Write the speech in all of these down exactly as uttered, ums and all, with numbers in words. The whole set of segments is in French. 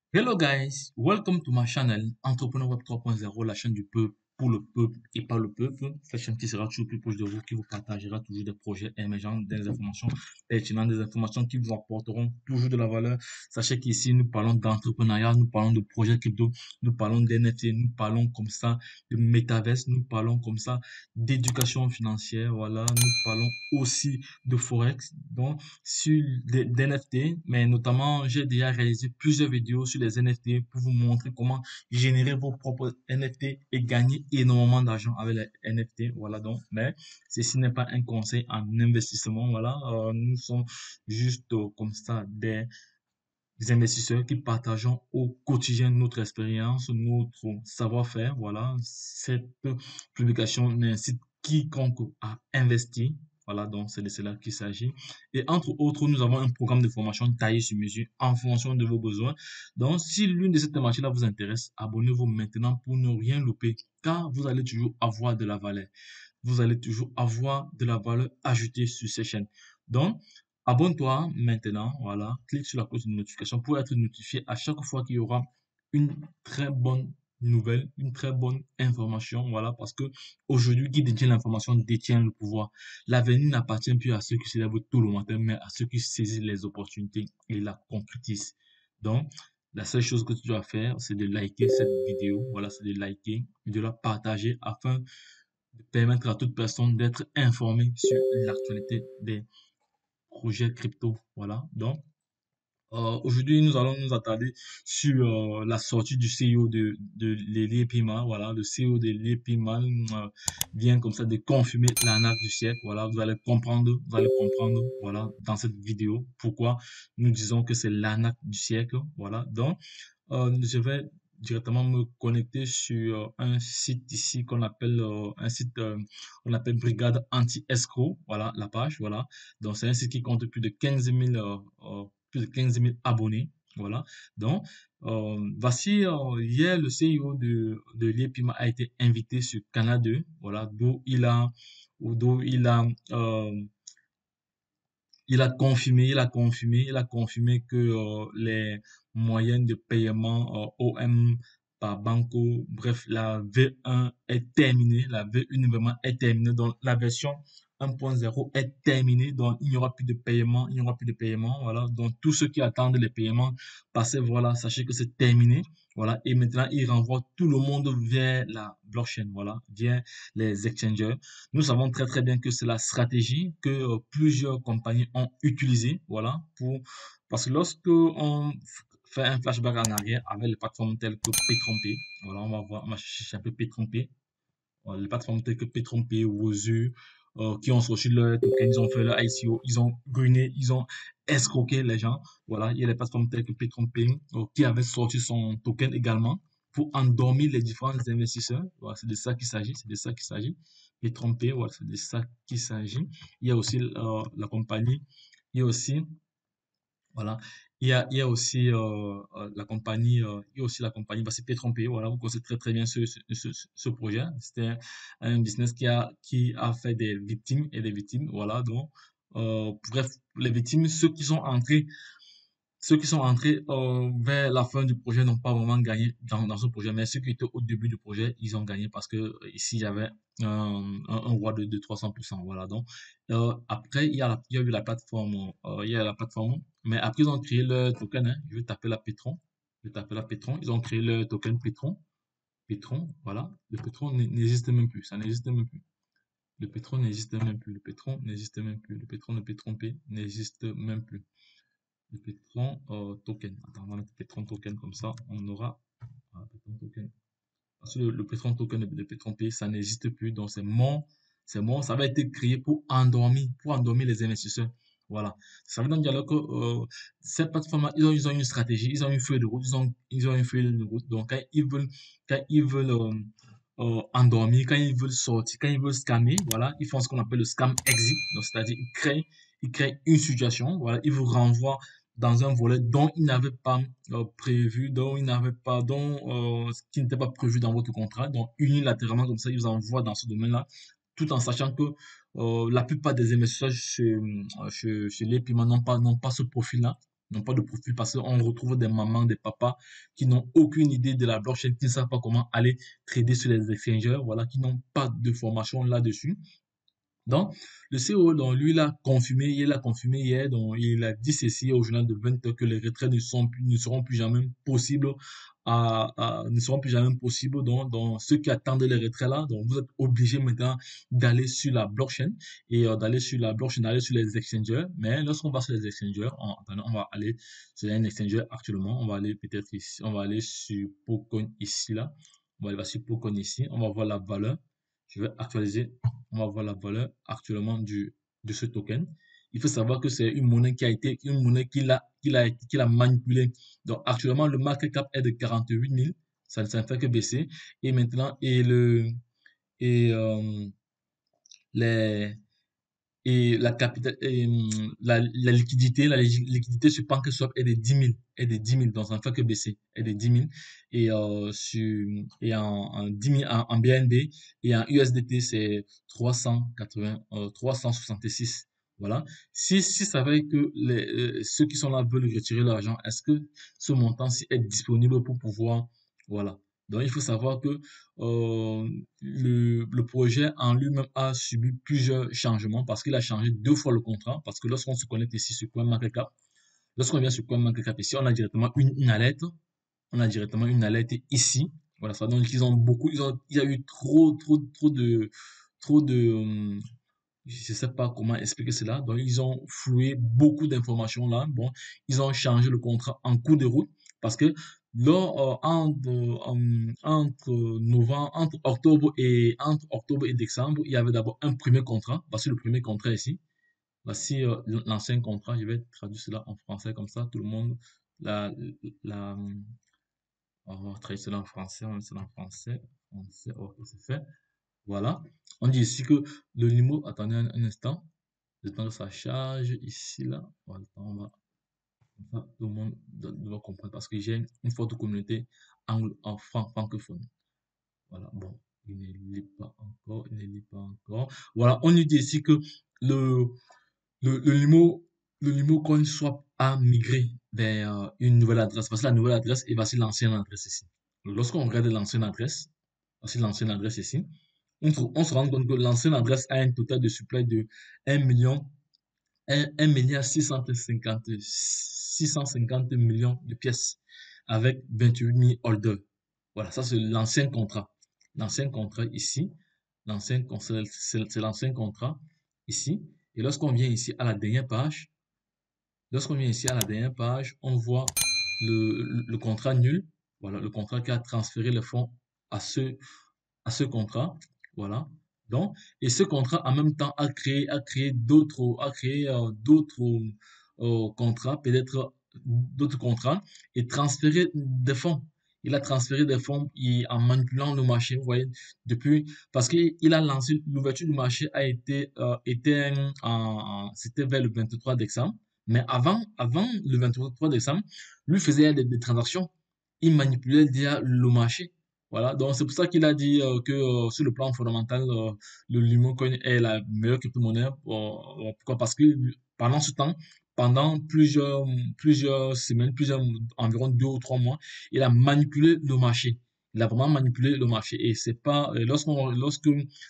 Hello guys, welcome to my channel Entrepreneur Web trois point zéro, la chaîne du peuple pour le peuple et par le peuple. Cette chaîne qui sera toujours plus proche de vous, qui vous partagera toujours des projets émergents, des informations pertinentes, des informations qui vous apporteront toujours de la valeur. Sachez qu'ici, nous parlons d'entrepreneuriat, nous parlons de projets crypto, nous parlons d'N F T, nous parlons comme ça de métaverse, nous parlons comme ça d'éducation financière, voilà, nous parlons aussi de Forex. Donc, sur des, des N F T, mais notamment, j'ai déjà réalisé plusieurs vidéos sur les N F T pour vous montrer comment générer vos propres N F T et gagner énormément d'argent avec les N F T. Voilà donc, mais ceci n'est pas un conseil en investissement. Voilà, euh, nous sommes juste euh, comme ça des des investisseurs qui partageons au quotidien notre expérience, notre savoir-faire. Voilà, cette publication n'incite quiconque à investir. Voilà, donc c'est de cela qu'il s'agit. Et entre autres, nous avons un programme de formation taillé sur mesure en fonction de vos besoins. Donc, si l'une de ces thématiques-là vous intéresse, abonnez-vous maintenant pour ne rien louper, car vous allez toujours avoir de la valeur. Vous allez toujours avoir de la valeur ajoutée sur ces chaînes. Donc, abonne-toi maintenant, voilà, clique sur la cloche de notification pour être notifié à chaque fois qu'il y aura une très bonne nouvelle, une très bonne information, voilà, parce que aujourd'hui, qui détient l'information détient le pouvoir. L'avenir n'appartient plus à ceux qui se lèvent tôt le matin, mais à ceux qui saisissent les opportunités et la concrétisent. Donc, la seule chose que tu dois faire, c'est de liker cette vidéo, voilà, c'est de liker, de la partager afin de permettre à toute personne d'être informée sur l'actualité des projets crypto. Voilà. Donc, euh, aujourd'hui, nous allons nous attarder sur euh, la sortie du C E O de, de Lily Pima. Voilà, le C E O de Lily Pima euh, vient comme ça de confirmer l'arnaque du siècle. Voilà, vous allez comprendre, vous allez comprendre, voilà, dans cette vidéo, pourquoi nous disons que c'est l'arnaque du siècle. Voilà, donc, euh, je vais directement me connecter sur euh, un site ici qu'on appelle euh, un site euh, on appelle Brigade Anti-Escroc. Voilà, la page, voilà. Donc, c'est un site qui compte plus de quinze mille euh, euh, plus de quinze mille abonnés. Voilà. Donc, euh, voici, euh, hier, le C E O de, de l'Epima a été invité sur Canal deux. Voilà, d'où il a, d'où il a, euh, il a confirmé, il a confirmé, il a confirmé que euh, les moyens de paiement euh, O M par Banco, bref, la V un est terminée, la V un vraiment est terminée, donc la version un point zéro est terminée, donc il n'y aura plus de paiement, il n'y aura plus de paiement, voilà, donc tous ceux qui attendent les paiements, passez, voilà, sachez que c'est terminé, voilà, et maintenant il renvoie tout le monde vers la blockchain, voilà, vers les exchangers. Nous savons très très bien que c'est la stratégie que euh, plusieurs compagnies ont utilisée, voilà, pour parce que lorsque on fait un flashback en arrière avec les plateformes telles que P-Trompé, voilà, on va voir, on va chercher un peu P-Trompé, voilà, les plateformes telles que P-Trompé, Wozu, euh, qui ont sorti leur token, ils ont fait leur I C O, ils ont ruiné, ils ont escroqué les gens, voilà, il y a les plateformes telles que P-Trompé, euh, qui avaient sorti son token également pour endormir les différents investisseurs, voilà, c'est de ça qu'il s'agit, c'est de ça qu'il s'agit, P-Trompé, voilà, c'est de ça qu'il s'agit. Il y a aussi euh, la compagnie, il y a aussi voilà. Il y a, il y a aussi euh, euh, la compagnie, euh, il y a aussi la compagnie, bah, c'est Pétrompé, voilà, vous connaissez très très bien ce, ce, ce, ce projet. C'était un, un business qui a, qui a fait des victimes et des victimes, voilà. Donc, euh, bref, les victimes, ceux qui sont entrés ceux qui sont entrés euh, vers la fin du projet n'ont pas vraiment gagné dans, dans ce projet, mais ceux qui étaient au début du projet, ils ont gagné parce que euh, ici, il y avait un, un, un roi de, de trois cents pour cent. Voilà. Donc, euh, après, il y, a la- il y a eu la plateforme, euh, il y a la plateforme, mais après, ils ont créé leur token. Hein. Je vais taper la Pétron. Je vais taper la Pétron. Ils ont créé leur token Pétron. Pétron, voilà. Le Pétron n'existe même plus. Ça n'existe même plus. Le Pétron n'existe même plus. Le Pétron n'existe même plus. Le Pétron ne peut tromper n'existe même plus. Le Petron euh, token. Attends, on va mettre Petron token comme ça, on aura ah, Petron token. Parce que le, le Petron token de, de Petron P, ça n'existe plus, donc c'est mort, c'est mort. Ça va être créé pour endormir, pour endormir les investisseurs. Voilà. Ça veut donc dire que euh, ces plateformes-là, ils ont, ils ont une stratégie, ils ont une feuille de route, ils ont, ils ont une feuille de route. Donc quand ils veulent, quand ils veulent euh, euh, endormir, quand ils veulent sortir, quand ils veulent scammer, voilà, ils font ce qu'on appelle le scam exit. Donc c'est-à-dire ils créent, ils créent une situation, voilà, ils vous renvoient dans un volet dont ils n'avaient pas euh, prévu, dont ils n'avaient pas, dont euh, ce qui n'était pas prévu dans votre contrat. Donc unilatéralement comme ça, ils vous envoient dans ce domaine-là, tout en sachant que euh, la plupart des investisseurs chez, chez, chez les paiements n'ont pas, n'ont pas ce profil-là. n'ont pas de profil parce qu'on retrouve des mamans, des papas qui n'ont aucune idée de la blockchain, qui ne savent pas comment aller trader sur les exchangers, voilà, qui n'ont pas de formation là-dessus. Donc, le C E O, donc, lui, il a confirmé, il a confirmé hier, donc, il a dit ceci au journal de vingt heures que les retraits ne sont plus, ne seront plus jamais possibles à, à- ne seront plus jamais possibles. Donc, donc, ceux qui attendent les retraits là, donc, vous êtes obligés maintenant d'aller sur la blockchain et euh, d'aller sur la blockchain, d'aller sur les exchangers. Mais lorsqu'on va sur les exchangers, on, attendez, on va aller sur un exchanger actuellement. On va aller peut-être ici, on va aller sur Pocoin ici, là. On va aller sur Pocoin ici. On va voir la valeur. Je vais actualiser, on va voir la valeur actuellement du, de ce token. Il faut savoir que c'est une monnaie qui a été, une monnaie qu'il a, qu'il a, qu'il a manipulée. Donc, actuellement, le market cap est de quarante-huit mille. Ça, ça ne fait que baisser. Et maintenant, et le, et, euh, les, et la capital, et, hum, la, la liquidité, la ligi- liquidité sur PancakeSwap est de dix mille, est de dix mille, donc ça ne fait que baisser, est de dix mille. Et, euh, sur, et en, en dix mille, en, en B N B et en U S D T, c'est trois cent quatre-vingts, euh, trois cent soixante-six. Voilà. Si, si ça veut que les, euh, ceux qui sont là veulent retirer l'argent, est-ce que ce montant-ci est disponible pour pouvoir, voilà. Donc, il faut savoir que euh, le, le projet en lui-même a subi plusieurs changements parce qu'il a changé deux fois le contrat. Parce que lorsqu'on se connecte ici sur CoinMarketCap, lorsqu'on vient sur CoinMarketCap ici, on a directement une, une alerte. On a directement une alerte ici. Voilà, ça donne qu'ils ont beaucoup, ils ont, il y a eu trop, trop, trop de, trop de, hum, je sais pas comment expliquer cela. Donc, ils ont floué beaucoup d'informations là. Bon, ils ont changé le contrat en cours de route parce que lors, euh, entre, euh, entre novembre, entre octobre et, entre octobre et décembre, il y avait d'abord un premier contrat. Voici le premier contrat ici. Voici euh, l'ancien contrat. Je vais traduire cela en français comme ça. Tout le monde, la, la, on va traduire cela en français. On va cela en français. Français, ok, c'est fait. Voilà. On dit ici que le numéro, attendez un, un instant. Le temps que ça charge ici, là. Voilà, on va, comme ça, tout le monde doit, doit comprendre parce que j'ai une forte communauté anglo, en fran- francophone. Voilà, bon, il ne lit pas encore, il ne lit pas encore. Voilà, on nous dit ici que le, le, le numéro, le numéro CoinSwap a migré vers euh, une nouvelle adresse parce que la nouvelle adresse est voici l'ancienne adresse ici. Lorsqu'on regarde l'ancienne adresse, voici l'ancienne adresse ici, on, se- on se rend compte que l'ancienne adresse a un total de supply de un million un, un milliard six cent cinquante, six cent cinquante millions de pièces avec vingt-huit mille holders. Voilà, ça c'est l'ancien contrat. L'ancien contrat ici, l'ancien contrat, c'est c'est l'ancien contrat ici. Et lorsqu'on vient ici à la dernière page, lorsqu'on vient ici à la dernière page, on voit le, le, le contrat nul. Voilà, le contrat qui a transféré les fonds à ce, à ce contrat. Voilà. Donc, et ce contrat, en même temps, a créé, a créé d'autres, a créé euh, d'autres euh, contrats, peut-être d'autres contrats, et transféré des fonds. Il a transféré des fonds et en manipulant le marché, vous voyez, depuis, parce qu'il a lancé, l'ouverture du marché a été, euh, était en, c'était vers le vingt-trois décembre, mais avant, avant le vingt-trois décembre, lui faisait des, des transactions. Il manipulait déjà le marché. Voilà, donc c'est pour ça qu'il a dit euh, que euh, sur le plan fondamental, euh, le Limoncoin est la meilleure crypto-monnaie. Euh, euh, pourquoi? Parce que pendant ce temps, pendant plusieurs, plusieurs semaines, plusieurs, environ deux ou trois mois, il a manipulé le marché. Il a vraiment manipulé le marché. Et c'est pas, euh, lorsqu'on, lorsque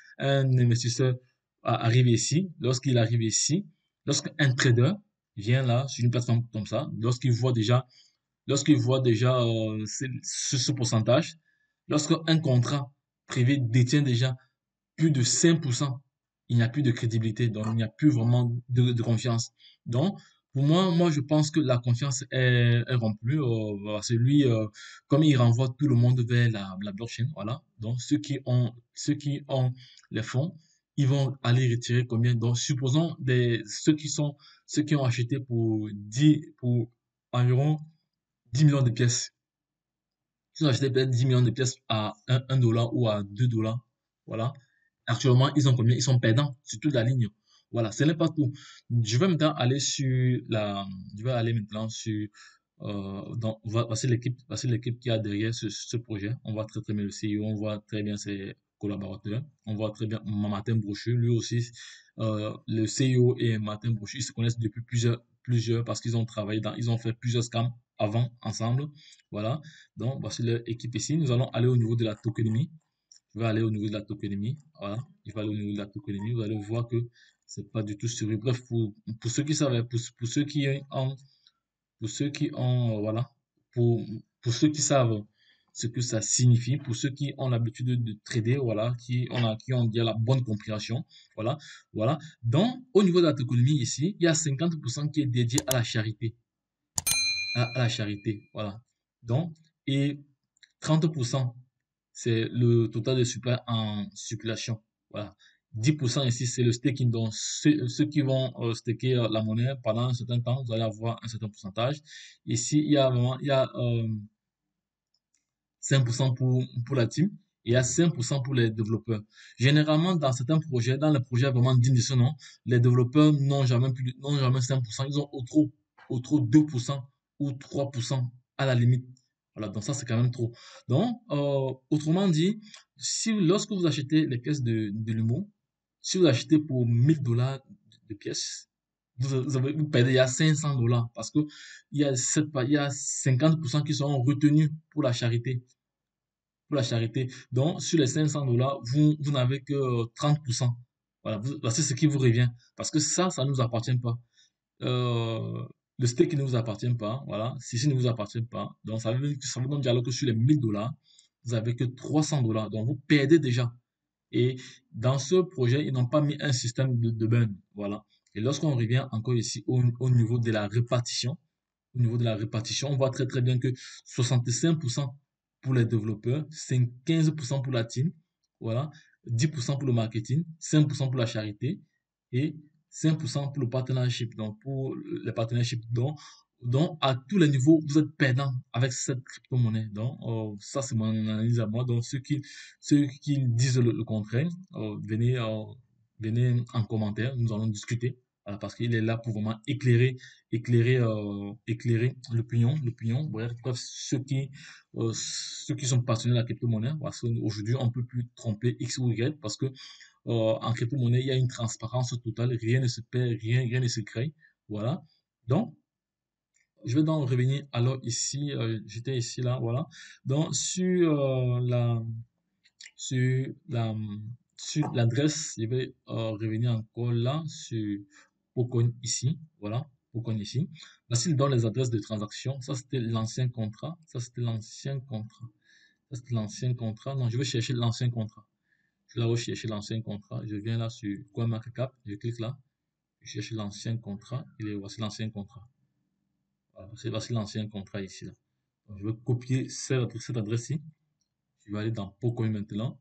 un investisseur a- arrive ici, lorsqu'il arrive ici, lorsqu'un trader vient là sur une plateforme comme ça, lorsqu'il voit déjà lorsqu'il voit déjà euh, ce, ce pourcentage, lorsqu'un contrat privé détient déjà plus de cinq pour cent, il n'y a plus de crédibilité, donc il n'y a plus vraiment de, de confiance. Donc, pour moi, moi, je pense que la confiance est, est rompue. Euh, voilà, c'est lui, euh, comme il renvoie tout le monde vers la, la blockchain, voilà. Donc, ceux qui ont, ceux qui ont les fonds, ils vont aller retirer combien? Donc, supposons des, ceux qui sont, ceux qui ont acheté pour dix, pour environ dix millions de pièces. Ils ont acheté peut-être dix millions de pièces à un, un dollar ou à deux dollars. Voilà. Actuellement, ils ont combien? Ils sont perdants sur toute la ligne. Voilà, ce n'est pas tout. Je vais maintenant aller sur la, je vais aller maintenant sur, euh, dans, voici l'équipe, voici l'équipe qui a derrière ce, ce projet. On voit très très bien le C E O, on voit très bien ses collaborateurs, on voit très bien Martin Brochu, lui aussi, euh, le C E O et Martin Brochu, ils se connaissent depuis plusieurs, plusieurs parce qu'ils ont travaillé dans, ils ont fait plusieurs scams avant, ensemble. Voilà. Donc, voici leur équipe ici. Nous allons aller au niveau de la tokenomie. Je vais aller au niveau de la tokenomie. Voilà. Je vais aller au niveau de la tokenomie. Vous allez voir que c'est pas du tout sérieux. Bref, pour, pour ceux qui savent, pour, pour ceux qui ont, pour ceux qui ont, euh, voilà, pour, pour ceux qui savent ce que ça signifie, pour ceux qui ont l'habitude de, de trader, voilà, qui ont, la- qui ont bien la bonne compréhension, voilà, voilà. Donc, au niveau de la tokenomie ici, il y a cinquante pour cent qui est dédié à la charité, à, à la charité, voilà. Donc, et trente pour cent c'est le total de supply en circulation. Voilà. dix pour cent ici, c'est le staking. Donc, ceux, ceux qui vont euh, staker euh, la monnaie pendant un certain temps, vous allez avoir un certain pourcentage. Ici, il y a vraiment, il y a euh, cinq pour cent pour, pour la team et il y a cinq pour cent pour les développeurs. Généralement, dans certains projets, dans les projets vraiment dignes de ce nom, les développeurs n'ont jamais plus, n'ont jamais cinq pour cent. Ils ont au trop, au trop deux pour cent ou trois pour cent à la limite. Voilà, donc ça, c'est quand même trop. Donc, euh, autrement dit, si lorsque vous achetez les pièces de, de l'humour, si vous achetez pour mille dollars de pièces, vous, vous, avez, vous perdez il y a cinq cents dollars parce que il y a, cette, il y a cinquante pour cent qui seront retenus pour la charité. Pour la charité. Donc, sur les cinq cents dollars, vous, vous n'avez que euh, trente pour cent. Voilà, vous, c'est ce qui vous revient. Parce que ça, ça ne nous appartient pas. Euh, le steak ne vous appartient pas. Voilà, ceci ne vous appartient pas. Donc, ça veut, ça veut donc dire que sur les mille dollars, vous avez que trois cents dollars. Donc, vous perdez déjà. Et dans ce projet, ils n'ont pas mis un système de, de burn. Voilà. Et lorsqu'on revient encore ici au, au niveau de la répartition, au niveau de la répartition, on voit très très bien que soixante-cinq pour cent pour les développeurs, quinze pour cent pour la team, voilà, dix pour cent pour le marketing, cinq pour cent pour la charité et cinq pour cent pour le partnership. Donc, pour les partnerships, donc, donc à tous les niveaux, vous êtes perdant avec cette crypto-monnaie. Donc, euh, ça, c'est mon analyse à moi. Donc, ceux qui, ceux qui disent le, le contraire, euh, venez, euh, venez en commentaire, nous allons discuter. Voilà, parce qu'il est là pour vraiment éclairer éclairer euh, éclairer l'opinion l'opinion bref, bref ceux qui euh, ceux qui sont passionnés de la crypto-monnaie parce qu'aujourd'hui on peut plus tromper X ou Y parce que euh, en crypto-monnaie il y a une transparence totale, rien ne se perd, rien rien ne se crée, voilà. Donc je vais donc revenir alors ici, euh, j'étais ici là, voilà. Donc sur euh, la sur la sur l'adresse, je vais euh, revenir encore là sur Pocoin ici, voilà, Pocoin ici. Voici dans les adresses de transaction. Ça c'était l'ancien contrat, ça c'était l'ancien contrat, ça c'était l'ancien contrat. Non, je vais chercher l'ancien contrat. Je vais là chercher l'ancien contrat. Je viens là sur CoinMarketCap, je clique là, je cherche l'ancien contrat. Il est voici l'ancien contrat. Voilà, voici l'ancien contrat ici là. Donc, je vais copier cette, cette adresse-ci. Je vais aller dans Pocoin maintenant.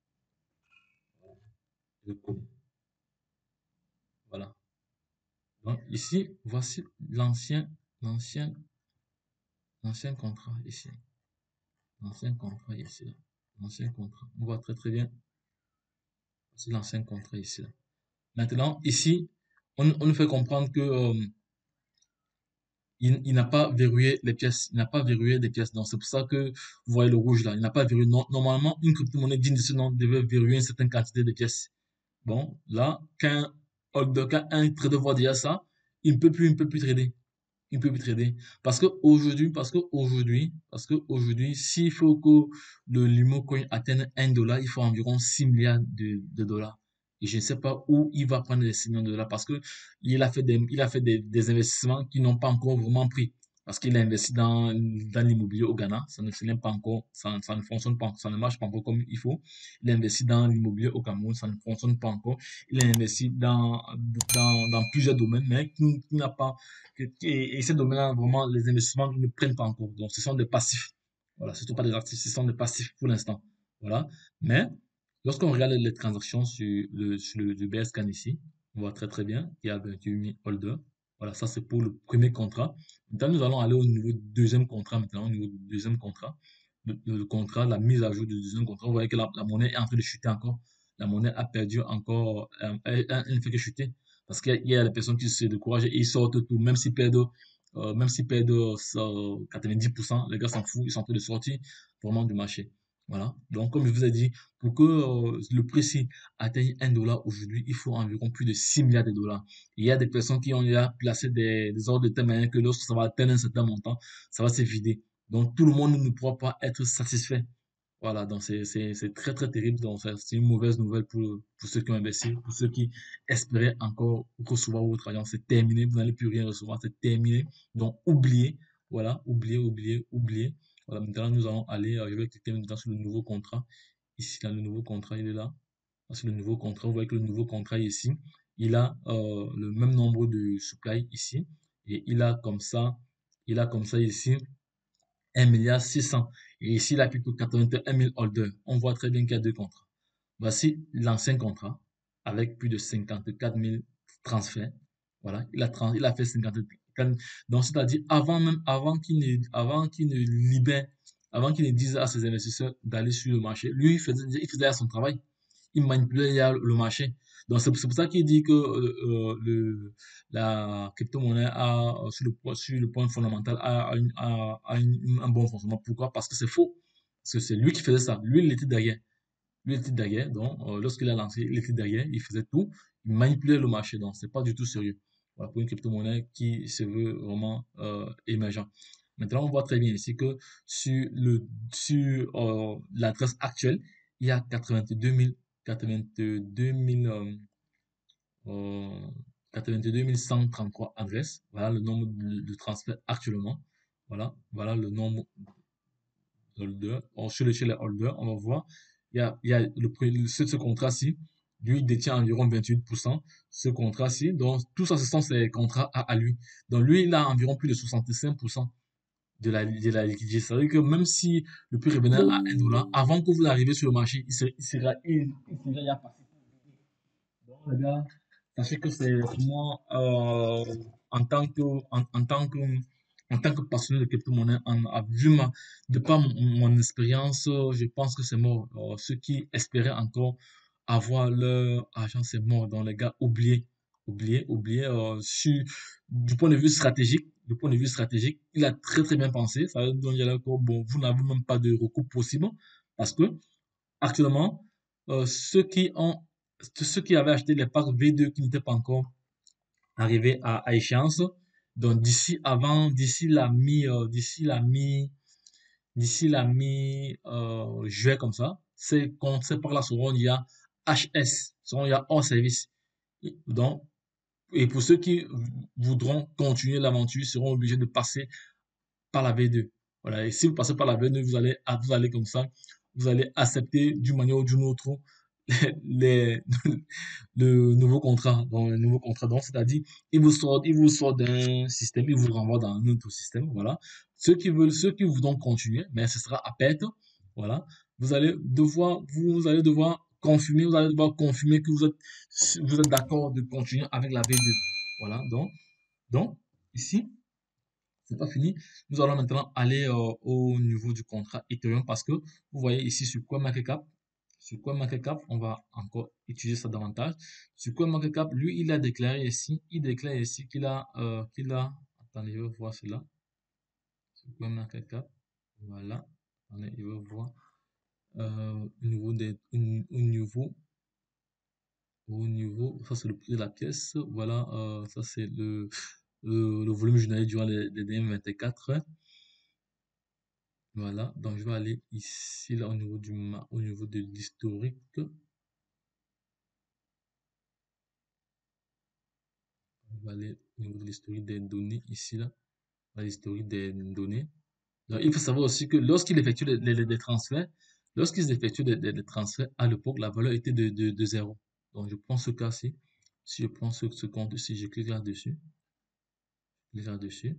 Je copie. Voilà. Donc ici, voici l'ancien, l'ancien, l'ancien contrat ici. L'ancien contrat ici. Là. L'ancien contrat. On voit très très bien. C'est l'ancien contrat ici. Là. Maintenant, ici, on, on nous fait comprendre que euh, il, il n'a pas verrouillé les pièces. Il n'a pas verrouillé les pièces. Donc c'est pour ça que vous voyez le rouge là. Il n'a pas verrouillé. Non, normalement, une crypto-monnaie digne de ce nom devait verrouiller une certaine quantité de pièces. Bon, là, quand, quand un trader voit déjà ça, il ne peut plus, il ne peut plus trader. Il peut plus trader. Parce que aujourd'hui, parce que aujourd'hui, parce que aujourd'hui, s'il faut que le Limo Coin atteigne un dollar, il faut environ six milliards de, de dollars. Et je ne sais pas où il va prendre les six millions de dollars parce que il a fait des, il a fait des, des investissements qui n'ont pas encore vraiment pris. Parce qu'il a investi dans, dans l'immobilier au Ghana, ça ne fonctionne pas encore, ça, ça ne fonctionne pas, ça ne marche pas encore comme il faut. Il a investi dans l'immobilier au Cameroun, ça ne fonctionne pas encore. Il a investi dans, dans, dans plusieurs domaines, mais qui, qui n'a pas, et, et ces domaines-là, vraiment, les investissements ne prennent pas encore. Donc, ce sont des passifs. Voilà, ce ne sont pas des actifs, ce sont des passifs pour l'instant. Voilà. Mais, lorsqu'on regarde les transactions sur le, sur le, le B S C A N ici, on voit très très bien qu'il y a vingt-huit mille holders. Voilà, ça c'est pour le premier contrat. Maintenant, nous allons aller au niveau du deuxième contrat maintenant, au niveau du deuxième contrat. Le, le contrat, la mise à jour du deuxième contrat, vous voyez que la, la monnaie est en train de chuter encore. La monnaie a perdu encore, euh, elle, elle ne fait que chuter. Parce qu'il y a des personnes qui se découragent et ils sortent tout, même s'ils perdent, euh, même s'ils perdent euh, quatre-vingt-dix pour cent, les gars s'en foutent, ils sont en train de sortir vraiment du marché. Voilà. Donc, comme je vous ai dit, pour que euh, le prix atteigne un dollar aujourd'hui, il faut environ plus de six milliards de dollars. Il y a des personnes qui ont déjà placé des, des ordres de telle manière que lorsque ça va atteindre un certain montant, ça va se vider. Donc, tout le monde ne pourra pas être satisfait. Voilà, donc c'est c'est- c'est très très terrible. Donc, ça, c'est une mauvaise nouvelle pour, pour ceux qui ont investi, pour ceux qui espéraient encore recevoir votre argent. C'est terminé, vous n'allez plus rien recevoir, c'est terminé. Donc, oubliez, voilà, oubliez, oubliez, oubliez. Voilà, maintenant nous allons aller, euh, je vais cliquer maintenant sur le nouveau contrat. Ici, là, le nouveau contrat, il est là. Là, sur le nouveau contrat, vous voyez que le nouveau contrat ici, il a euh, le même nombre de supply ici. Et il a comme ça, il a comme ça ici un milliard six cents. Et ici, il a plutôt quatre-vingt-un mille holders. On voit très bien qu'il y a deux contrats. Voici l'ancien contrat avec plus de cinquante-quatre mille transferts. Voilà, il a, trans- il a fait cinquante-quatre. Donc, c'est-à-dire avant même, avant qu'il ne, avant qu'il ne libère, avant qu'il ne dise à ses investisseurs d'aller sur le marché, lui, il faisait, il faisait son travail. Il manipulait le marché. Donc, c'est pour ça qu'il dit que euh, euh, le, la crypto-monnaie a, euh, sur le, point- sur le point fondamental, a, a une- a- a une- un bon fonctionnement. Pourquoi? Parce que c'est faux. Parce que c'est lui qui faisait ça. Lui, il était derrière. Lui, il était derrière. Donc, euh, lorsqu'il a lancé, il était derrière. Il faisait tout. Il manipulait le marché. Donc, c'est pas du tout sérieux. Voilà, pour une crypto-monnaie qui se veut vraiment euh, émergent. Maintenant, on voit très bien ici que sur le sur euh, l'adresse actuelle, il y a quatre-vingt-deux mille quatre-vingt-deux mille euh, euh, quatre-vingt-deux mille cent trente-trois adresses. Voilà le nombre de, de transferts actuellement. Voilà, voilà le nombre d'holders. Or, Chez les, chez les holders, on va voir, il y a, il y a le, prix- ce, ce contrat-ci, lui, il détient environ vingt-huit pour cent. Ce contrat-ci, donc tout ça, ce sont ses contrats à, à lui. Donc lui, il a environ plus de soixante-cinq pour cent de la, de la liquidité. C'est-à-dire que même si le prix revenait à un dollar, avant que vous arriviez sur le marché, il serait, il sera, il, il serait déjà passé. Donc, les gars, sachez que c'est moi, euh, en tant que, en, en tant que, en tant que passionné de crypto-monnaie, en, à- vu ma, de par mon, mon expérience, euh, je pense que c'est mort. Euh, ceux qui espéraient encore avoir leur argent, c'est mort. Donc, les gars, oubliez, oubliez, oubliez, euh, sur, du point de vue stratégique, du point de vue stratégique, il a très, très bien pensé. Ça veut dire que, bon, vous n'avez même pas de recours possible parce que, actuellement, euh, ceux qui ont, ceux qui avaient acheté les packs V deux qui n'étaient pas encore arrivés à, à échéance, donc d'ici avant, d'ici la mi, euh, d'ici la mi, d'ici la mi, euh, juillet comme ça, ces comptes, ces packs-là seront il y a H S, seront il y a hors service. Et donc, et pour ceux qui voudront continuer l'aventure, ils seront obligés de passer par la V deux. Voilà. Et si vous passez par la V deux, vous allez, vous allez comme ça, vous allez accepter d'une manière ou d'une autre les, le nouveau contrat. Donc, le nouveau contrat, donc, c'est-à-dire, il vous sort, il vous sort d'un système, il vous renvoie dans un autre système. Voilà. Ceux qui veulent, ceux qui voudront continuer, mais ce sera à perte. Voilà. Vous allez devoir, vous allez devoir confirmer, vous allez devoir confirmer que vous êtes, vous êtes d'accord de continuer avec la V deux. Voilà. Donc, donc, ici, c'est pas fini. Nous allons maintenant aller euh, au niveau du contrat Ethereum parce que vous voyez ici sur CoinMarketCap, sur CoinMarketCap, on va encore utiliser ça davantage. Sur CoinMarketCap, lui, il a déclaré ici, il déclare ici qu'il a, euh, qu'il a, attendez, je vais voir cela. Sur CoinMarketCap, voilà. Attendez, je vais voir euh, au niveau des, au, au niveau, au niveau, ça c'est le prix de la pièce. Voilà, euh, ça c'est le, le, le volume journalier durant les, les dernières vingt-quatre heures. Voilà, donc je vais aller ici, là, au niveau du, ma- au niveau de l'historique. Je vais aller au niveau de l'historique des données, ici, là, à l'historique des données. Donc, il faut savoir aussi que lorsqu'il effectue les, les- les transferts, lorsqu'ils effectuent les, les- les transferts, à l'époque, la valeur était de, de, de zéro. Donc, je prends ce cas-ci. Si je prends ce, ce compte-ci, je clique là-dessus, je clique là-dessus,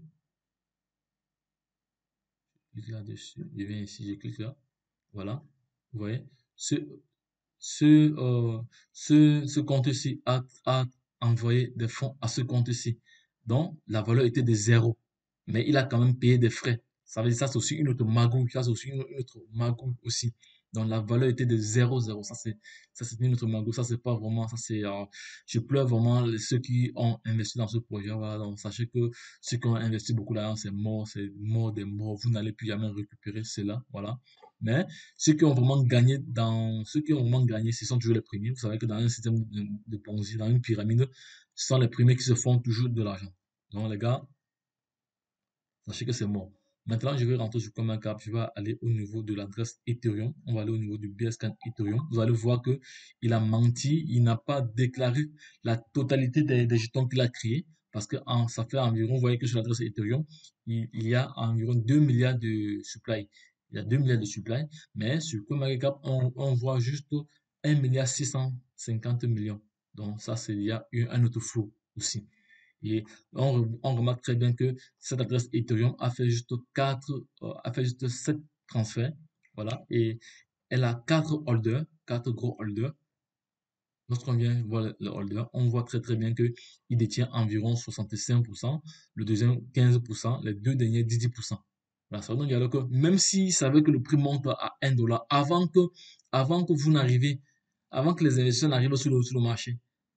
je clique là-dessus, je viens ici, je clique là. Voilà. Vous voyez, ce, ce, euh, ce, ce compte-ci a, a envoyé des fonds à ce compte-ci. Donc, la valeur était de zéro. Mais il a quand même payé des frais. Ça veut dire ça, c'est aussi une autre magouille. Ça, c'est aussi une, une autre magouille aussi. Donc, la valeur était de zéro zéro. Ça, c'est, ça, c'est une autre magouille. Ça, c'est pas vraiment, ça, c'est, euh, je pleure vraiment ceux qui ont investi dans ce projet. Voilà. Donc, sachez que ceux qui ont investi beaucoup d'argent, c'est mort, c'est mort des morts. Vous n'allez plus jamais récupérer cela. Voilà. Mais ceux qui ont vraiment gagné dans, ceux qui ont vraiment gagné, ce sont toujours les premiers. Vous savez que dans un système de, de Ponzi, dans une pyramide, ce sont les premiers qui se font toujours de l'argent. Donc, les gars, sachez que c'est mort. Maintenant, je vais rentrer sur CoinMarketCap. Je vais aller au niveau de l'adresse Ethereum. On va aller au niveau du B S C Ethereum. Vous allez voir que il a menti. Il n'a pas déclaré la totalité des, des jetons qu'il a créés. Parce que en, ça fait environ, vous voyez que sur l'adresse Ethereum, il, il y a environ deux milliards de supply. Il y a deux milliards de supply. Mais sur CoinMarketCap, on, on voit juste un milliard six cent cinquante millions. Donc, ça, c'est, il y a eu un autre flou aussi. Et on, on remarque très bien que cette adresse Ethereum a fait juste quatre, euh, a fait juste sept transferts. Voilà. Et elle a quatre holders, quatre gros holders. Lorsqu'on vient voir le, le holder, on voit très très bien que il détient environ soixante-cinq pour cent, le deuxième quinze pour cent, les deux derniers dix-huit pour cent. Voilà, ça veut dire que même s'il savait que le prix monte à un dollar, avant que, avant que vous n'arrivez, avant que les investisseurs n'arrivent sur le, sur le marché,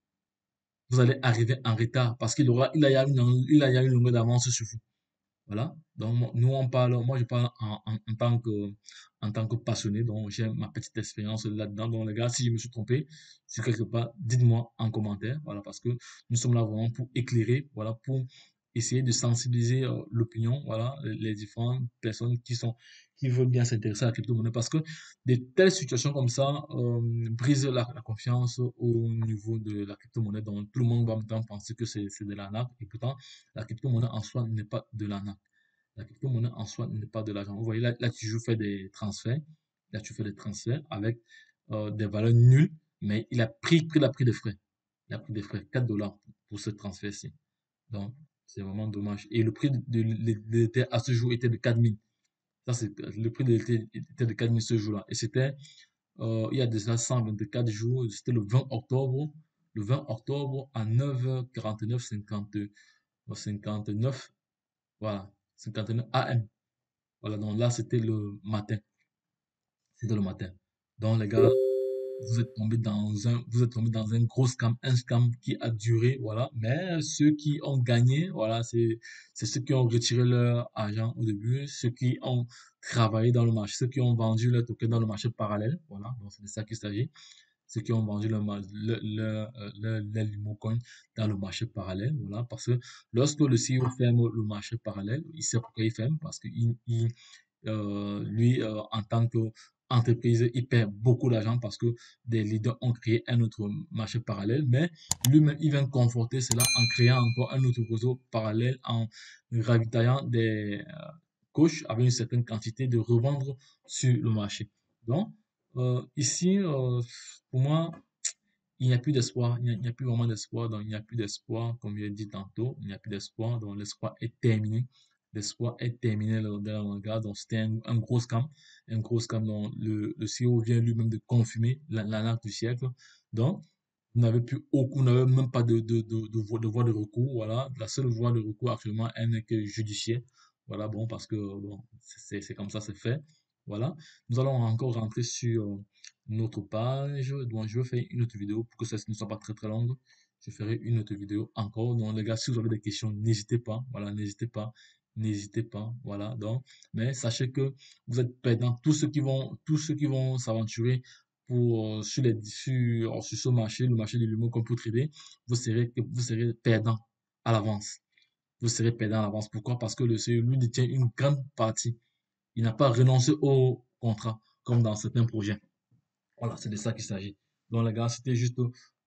vous allez arriver en retard parce qu'il aura, il a une, il a une longueur d'avance sur vous. Voilà. Donc, nous, on parle, moi, je parle en, en, en tant que, en tant que passionné. Donc, j'ai ma petite expérience là-dedans. Donc, les gars, si je me suis trompé, si quelque part, dites-moi en commentaire. Voilà, parce que nous sommes là vraiment pour éclairer, voilà, pour essayer de sensibiliser euh, l'opinion, voilà, les différentes personnes qui sont, qui veulent bien s'intéresser à la crypto-monnaie. Parce que des telles situations comme ça euh, brisent la, la confiance au niveau de la crypto-monnaie. Donc, tout le monde va maintenant penser que c'est de l'arnaque. Et pourtant, la crypto-monnaie en soi n'est pas de l'arnaque. La crypto-monnaie en soi n'est pas de l'argent. Vous voyez, là, là, tu fais des transferts. Là, tu fais des transferts avec euh, des valeurs nulles, mais il a pris, pris, il a pris des frais. Il a pris des frais, quatre dollars pour ce transfert-ci. Donc, c'est vraiment dommage. Et le prix de l'Ether à ce jour était de quatre mille. Ça, c'est le prix de l'Ether était de quatre mille ce jour-là. Et c'était, euh, il y a déjà cent vingt-quatre jours, c'était le vingt octobre. Le vingt octobre à neuf heures quarante-neuf, cinquante, cinquante-neuf, voilà, cinquante-neuf A M. Voilà, donc là, c'était le matin. C'était le matin. Donc, les gars, vous êtes tombés dans un, vous êtes tombés dans un gros scam, un scam qui a duré, voilà. Mais ceux qui ont gagné, voilà, c'est, c'est ceux qui ont retiré leur argent au début, ceux qui ont travaillé dans le marché, ceux qui ont vendu leur token dans le marché parallèle, voilà. Donc, c'est de ça qu'il s'agit. Ceux qui ont vendu leur, mar- leur, leur, euh, leur, leur Limocoin dans le marché parallèle, voilà. Parce que lorsque le C E O ferme le marché parallèle, il sait pourquoi il ferme, parce qu'il, il, euh, lui, euh, en tant qu'entreprise, il perd beaucoup d'argent parce que des leaders ont créé un autre marché parallèle, mais lui-même, il vient conforter cela en créant encore un autre réseau parallèle, en ravitaillant des euh, coachs avec une certaine quantité de revendre sur le marché. Donc, euh, ici, euh, pour moi, il n'y a plus d'espoir, il n'y a, a, plus vraiment d'espoir, donc il n'y a plus d'espoir, comme je l'ai dit tantôt, il n'y a plus d'espoir, donc l'espoir est terminé. L'espoir est terminé dans le manga, donc c'était un, un, gros scam, un gros scam dont le, le C E O vient lui-même de confirmer l'arnaque du siècle. Donc, vous n'avez plus aucun, vous n'avez même pas de, de, de, de, voie, de voie de recours, voilà. La seule voie de recours actuellement, elle n'est que judiciaire. Voilà, bon, parce que, bon, c'est comme ça, c'est fait. Voilà. Nous allons encore rentrer sur notre page. Donc, je vais faire une autre vidéo pour que ça ne soit pas très très longue. Je ferai une autre vidéo encore. Donc, les gars, si vous avez des questions, n'hésitez pas. Voilà, n'hésitez pas. N'hésitez pas. Voilà. Donc, mais sachez que vous êtes perdants. Tous ceux qui vont, tous ceux qui vont s'aventurer pour, euh, sur les, sur, sur ce marché, le marché de l'humour comme pour trader, vous serez, vous serez perdant à l'avance. Vous serez perdant à l'avance. Pourquoi? Parce que le C E O, lui, détient une grande partie. Il n'a pas renoncé au contrat, comme dans certains projets. Voilà, c'est de ça qu'il s'agit. Donc, les gars, c'était juste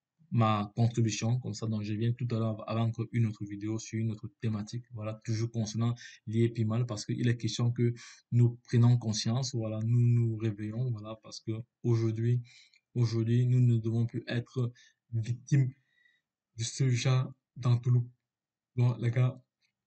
ma contribution, comme ça. Donc, je viens tout à l'heure avec une autre vidéo sur une autre thématique. Voilà, toujours concernant l'I A P mal, parce qu'il est question que nous prenons conscience, voilà, nous nous réveillons, voilà, parce que aujourd'hui, aujourd'hui, nous ne devons plus être victimes de ce genre d'entourloupe. Donc, les gars,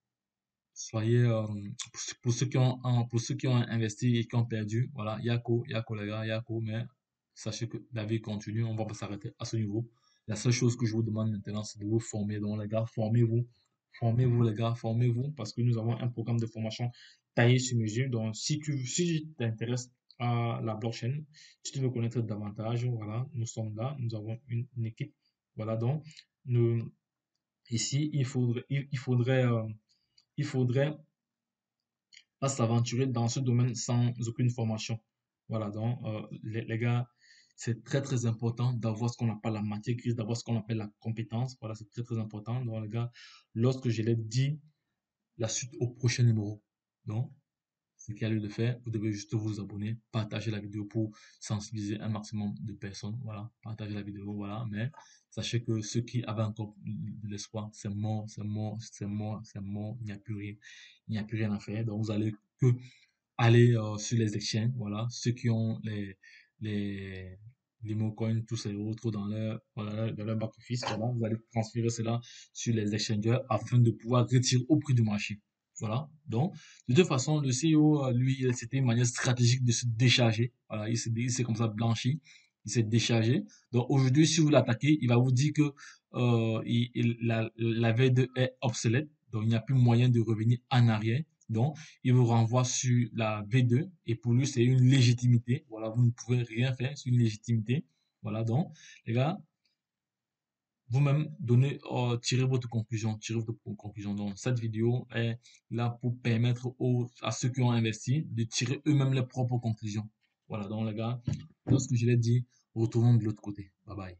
soyez, euh, pour, ceux pour ceux qui ont, en- pour ceux qui ont investi et qui ont perdu, voilà, Yako, Yako les gars, Yako, mais sachez que la vie continue, on va pas s'arrêter à ce niveau. La seule chose que je vous demande maintenant, c'est de vous former. Donc, les gars, formez-vous, formez-vous, les gars, formez-vous, parce que nous avons un programme de formation taillé sur mesure. Donc, si tu, si tu t'intéresses à la blockchain, si tu veux connaître davantage, voilà, nous sommes là, nous avons une, une équipe. Voilà, donc, nous, ici, il faudrait, il, il faudrait, euh, il faudrait pas s'aventurer dans ce domaine sans aucune formation. Voilà, donc, euh, les, les gars, c'est très, très important d'avoir ce qu'on appelle la matière grise, d'avoir ce qu'on appelle la compétence. Voilà, c'est très, très important. Donc, les gars, lorsque je l'ai dit, la suite au prochain numéro. Donc, ce qu'il y a lieu de faire, vous devez juste vous abonner, partager la vidéo pour sensibiliser un maximum de personnes. Voilà, partager la vidéo, voilà. Mais sachez que ceux qui avaient encore de l'espoir, c'est mort, c'est mort, c'est mort, c'est mort. Il n'y a plus rien. Il n'y a plus rien à faire. Donc, vous allez que aller euh, sur les exchanges, voilà. Ceux qui ont les, les, les coins, tous ces autres dans leur, voilà, dans leur back-office, voilà. Vous allez transférer cela sur les exchangers afin de pouvoir retirer au prix du marché. Voilà. Donc, de toute façon, le C E O, euh, lui, c'était une manière stratégique de se décharger. Voilà. Il s'est, il s'est comme ça blanchi. Il s'est déchargé. Donc, aujourd'hui, si vous l'attaquez, il va vous dire que, euh, il, il- la, la V deux est obsolète. Donc, il n'y a plus moyen de revenir en arrière. Donc, il vous renvoie sur la V deux et pour lui, c'est une légitimité. Voilà, vous ne pouvez rien faire, c'est une légitimité. Voilà, donc, les gars, vous-même donnez, euh, tirez votre conclusion, tirez votre conclusion. Donc, cette vidéo est là pour permettre aux, à ceux qui ont investi de tirer eux-mêmes leurs propres conclusions. Voilà, donc, les gars, lorsque je l'ai dit, retournons de l'autre côté. Bye bye.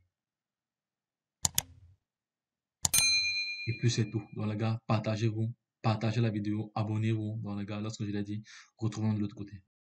Et puis, c'est tout. Donc, les gars, partagez-vous, partagez la vidéo, abonnez-vous. Donc, les gars, lorsque je l'ai dit, retournons de l'autre côté.